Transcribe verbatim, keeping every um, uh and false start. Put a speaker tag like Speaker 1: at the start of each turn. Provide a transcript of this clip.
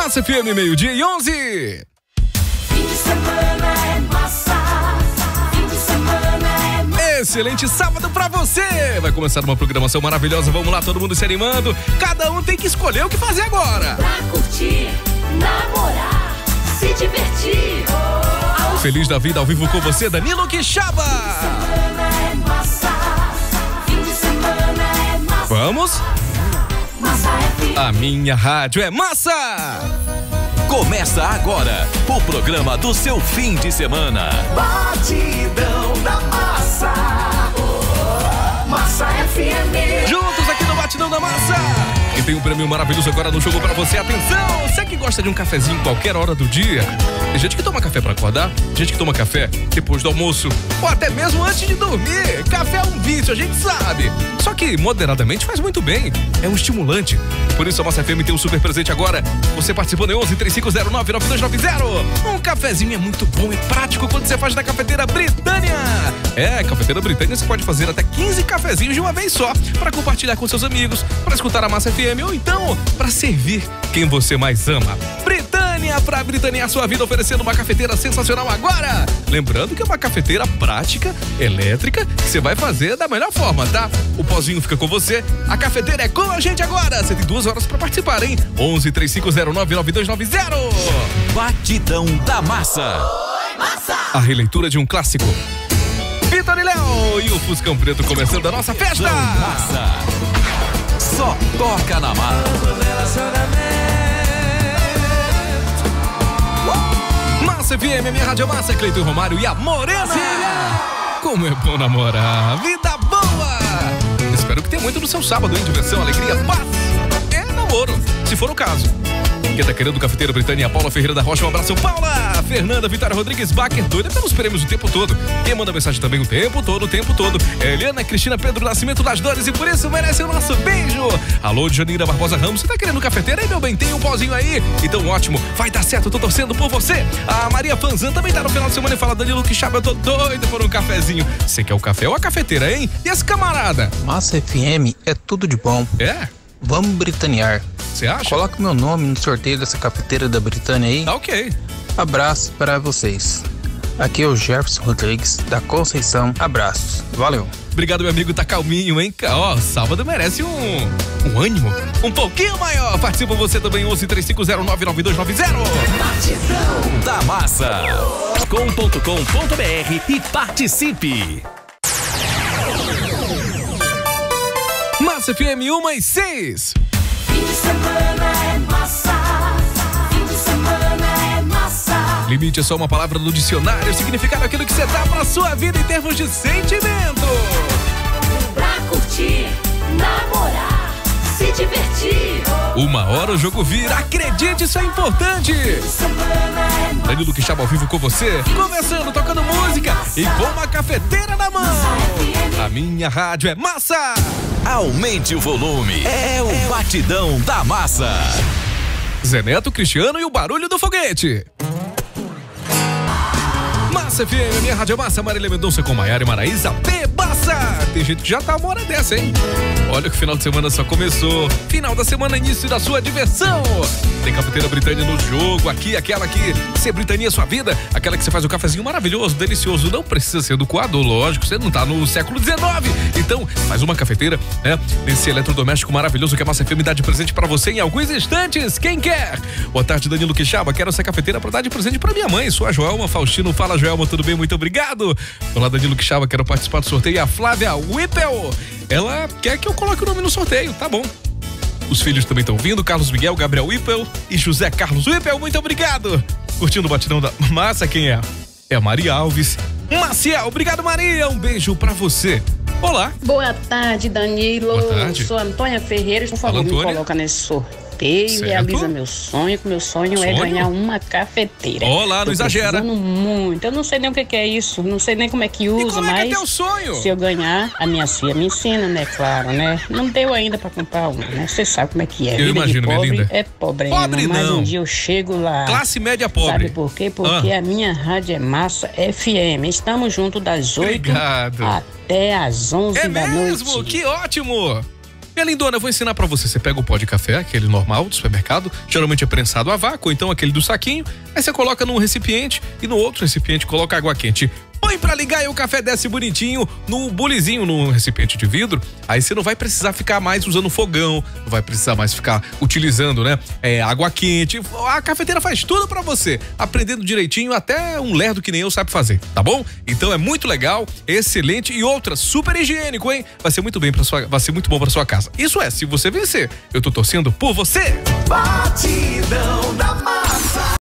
Speaker 1: Massa F M, meio-dia e onze.
Speaker 2: Fim de semana é massa. Fim de semana é massa.
Speaker 1: Excelente sábado pra você. Vai começar uma programação maravilhosa. Vamos lá, todo mundo se animando. Cada um tem que escolher o que fazer agora.
Speaker 2: Pra curtir, namorar, se divertir. Oh,
Speaker 1: Feliz da vida ao vivo com você, Danilo Quixaba.
Speaker 2: é massa. Fim de semana é massa.
Speaker 1: Vamos?
Speaker 2: Massa F M.
Speaker 1: A minha rádio é massa.
Speaker 3: Começa agora o programa do seu fim de semana.
Speaker 2: Batidão da Massa. Oh, Massa F M.
Speaker 1: Juntos aqui no Batidão da Massa. E tem um prêmio maravilhoso agora no jogo pra você. Atenção, você que gosta de um cafezinho qualquer hora do dia. Tem gente que toma café pra acordar, gente que toma café depois do almoço ou até mesmo antes de dormir. Café é um vício, a gente sabe. Só que moderadamente faz muito bem. É um estimulante. Por isso a Massa F M tem um super presente agora. Você participando em onze, três cinco zero nove, nove dois nove zero. Um cafezinho é muito bom e prático quando você faz da Cafeteira Britânia. É, Cafeteira Britânia você pode fazer até quinze cafezinhos de uma vez só para compartilhar com seus amigos, para escutar a Massa F M ou então para servir quem você mais ama. Britânia, pra Britânia a sua vida, oferecendo uma cafeteira sensacional agora. Lembrando que é uma cafeteira prática, elétrica, que você vai fazer da melhor forma, tá? O pozinho fica com você, a cafeteira é com a gente agora. Você tem duas horas pra participar, hein? onze, três cinco zero nove, nove dois nove zero.
Speaker 3: Batidão da Massa.
Speaker 2: Oi, Massa.
Speaker 1: A releitura de um clássico. Vitor e Léo e o Fuscão Preto começando a nossa festa.
Speaker 3: Massa. Só toca na massa.
Speaker 1: Massa F M, minha rádio massa, Cleiton Romário e a Morena. Como é bom namorar, vida boa. Espero que tenha muito no seu sábado, hein? Diversão, alegria, paz. É namoro, se for o caso. Quem tá querendo Cafeteira Britânia, Paula Ferreira da Rocha, um abraço, Paula! Fernanda, Vitória Rodrigues, Baker, doida pelos prêmios o tempo todo. Quem manda mensagem também o tempo todo, o tempo todo. É Eliana, Cristina, Pedro Nascimento das Dores e por isso merece o nosso beijo. Alô, Janira Barbosa Ramos, você tá querendo cafeteira aí, meu bem? Tem um pozinho aí? Então ótimo, vai dar certo, eu tô torcendo por você. A Maria Fanzan também tá no final de semana e fala, Danilo Quixaba, eu tô doido por um cafezinho. Você quer o café ou a cafeteira, hein? E esse camarada?
Speaker 4: Massa F M é tudo de bom.
Speaker 1: É?
Speaker 4: Vamos britanear.
Speaker 1: Você acha?
Speaker 4: Coloque meu nome no sorteio dessa cafeteira da Britânia aí.
Speaker 1: Tá ok.
Speaker 4: Abraço para vocês. Aqui é o Jefferson Rodrigues, da Conceição. Abraços. Valeu.
Speaker 1: Obrigado, meu amigo, tá calminho, hein? Ó, sábado merece um, um ânimo um pouquinho maior. Participa você também, onze, três cinco zero nove, nove dois nove zero.
Speaker 3: Batidão da Massa. com ponto com ponto br e participe.
Speaker 1: Massa F M um e seis.
Speaker 2: Fim de semana é massa. Fim de semana é massa.
Speaker 1: Limite é só uma palavra do dicionário, significado aquilo que você dá pra sua vida em termos de sentimento.
Speaker 2: Pra curtir, namorar, se divertir.
Speaker 1: Uma hora o jogo vira, acredite, isso é importante.
Speaker 2: Fim de semana é massa.
Speaker 1: Danilo Quixaba ao vivo com você, começando, tocando música e com uma cafeteira na mão. A minha rádio é massa.
Speaker 3: Aumente o volume. É o Batidão da Massa.
Speaker 1: Zé Neto, Cristiano e o barulho do foguete. Massa F M, minha rádio massa, Marília Mendonça com Maiara e Maraísa, bebaça! Tem gente que já tá uma hora dessa, hein? Olha que o final de semana só começou. Final da semana, início da sua diversão. Tem Cafeteira Britânia no jogo, aqui, aquela que se Britânia é sua vida, aquela que você faz um cafezinho maravilhoso, delicioso, não precisa ser do coador, lógico, você não tá no século dezenove. Então, faz uma cafeteira, né? Nesse eletrodoméstico maravilhoso que a Massa F M dá de presente pra você em alguns instantes. Quem quer? Boa tarde, Danilo Quixaba, quero essa cafeteira pra dar de presente pra minha mãe, sua Joelma Faustino. Fala, Joelma, tudo bem? Muito obrigado. Olá, Danilo Quixaba, quero participar do sorteio. A Flávia Whippel, ela quer que eu coloque o nome no sorteio, tá bom. Os filhos também estão vindo, Carlos Miguel, Gabriel Whippel e José Carlos Whippel, muito obrigado. Curtindo o Batidão da Massa, quem é? É a Maria Alves. Maciel, obrigado, Maria, um beijo pra você. Olá.
Speaker 5: Boa tarde, Danilo.
Speaker 1: Boa tarde.
Speaker 5: Sou Antônia Ferreira, por favor, me coloca nesse sorteio. Certo. Realiza meu sonho, que meu sonho, sonho é ganhar uma cafeteira.
Speaker 1: Olá, não exagera.
Speaker 5: Muito. Eu não sei nem o que, que é isso, não sei nem como é que usa,
Speaker 1: e como
Speaker 5: mas.
Speaker 1: É que é teu sonho?
Speaker 5: Se eu ganhar, a minha filha me ensina, né? Claro, né? Não deu ainda pra comprar uma, né? Você sabe como é que é.
Speaker 1: Eu
Speaker 5: Vida
Speaker 1: imagino,
Speaker 5: de pobre
Speaker 1: minha linda.
Speaker 5: É problema,
Speaker 1: pobre
Speaker 5: mas
Speaker 1: não.
Speaker 5: Um dia eu chego lá.
Speaker 1: Classe média pobre.
Speaker 5: Sabe por quê? Porque ah. a minha rádio é Massa F M. Estamos juntos das oito
Speaker 1: Obrigado.
Speaker 5: até às onze
Speaker 1: é
Speaker 5: da
Speaker 1: mesmo?
Speaker 5: noite.
Speaker 1: Que ótimo! Minha lindona, eu vou ensinar pra você. Você pega o pó de café, aquele normal do supermercado, geralmente é prensado a vácuo, ou então aquele do saquinho, aí você coloca num recipiente e no outro recipiente coloca água quente. Põe pra ligar e o café desce bonitinho no bulizinho, no recipiente de vidro. Aí você não vai precisar ficar mais usando fogão, não vai precisar mais ficar utilizando, né, é, água quente. A cafeteira faz tudo pra você, aprendendo direitinho, até um lerdo que nem eu sabe fazer, tá bom? Então é muito legal, excelente e outra, super higiênico, hein? Vai ser muito bem para sua, vai ser muito bom pra sua casa. Isso é, se você vencer. Eu tô torcendo por você.
Speaker 2: Batidão da Massa.